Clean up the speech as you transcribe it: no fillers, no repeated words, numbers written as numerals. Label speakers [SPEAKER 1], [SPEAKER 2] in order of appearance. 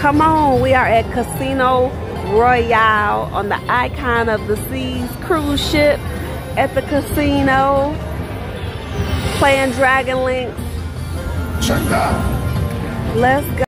[SPEAKER 1] Come on, we are at Casino Royale on the Icon of the Seas cruise ship at the casino, playing Dragon Links.
[SPEAKER 2] Check that.
[SPEAKER 1] Let's go.